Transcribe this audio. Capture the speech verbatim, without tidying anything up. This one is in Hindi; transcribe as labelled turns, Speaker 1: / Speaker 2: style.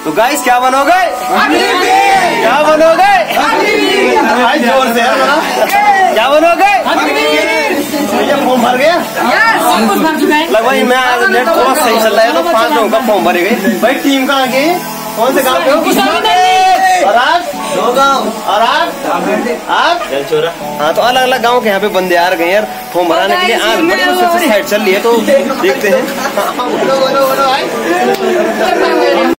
Speaker 1: तो गाइस क्या बनोगे? क्या बनोगे? भाई जोर से क्या बनोगे? भैया फॉर्म भर गया? लग भाई मैं नेट थोड़ा सही चल रहा है तो पांच लोगों का फॉर्म भरे गए। भाई टीम कहाँ की? कौन से गाँव के हो? और आप? दो गाँव। और आप? आप? जलचोरा। हाँ तो अलग अलग गाँव के यहाँ पे बंदे आ गए यार फॉर्म भराने के लिए। आज बड़ी मुश्किल से साइड चल रही है तो देखते हैं।